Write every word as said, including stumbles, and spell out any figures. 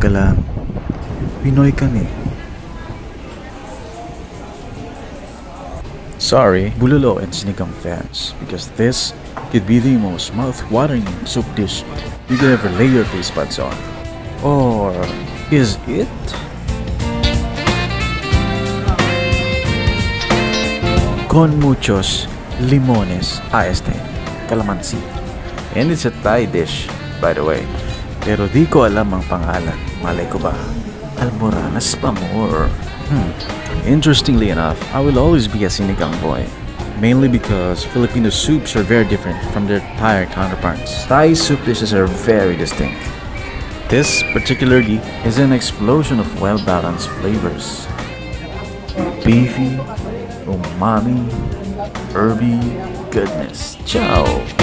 ka lang. Pinoy kami. Sorry, Bulalo and Sinigang fans, because this could be the most mouth-watering soup dish you could ever lay your taste buds on. Or is it? Con muchos limones a este calamansi. And it's a Thai dish, by the way. Pero di ko alam ang pangalan. Malay ko ba? Almoranas pa more. Hmm. Interestingly enough, I will always be a sinigang boy. Mainly because Filipino soups are very different from their Thai counterparts. Thai soup dishes are very distinct. This particularly is an explosion of well-balanced flavors. Beefy, umami, herby goodness. Ciao!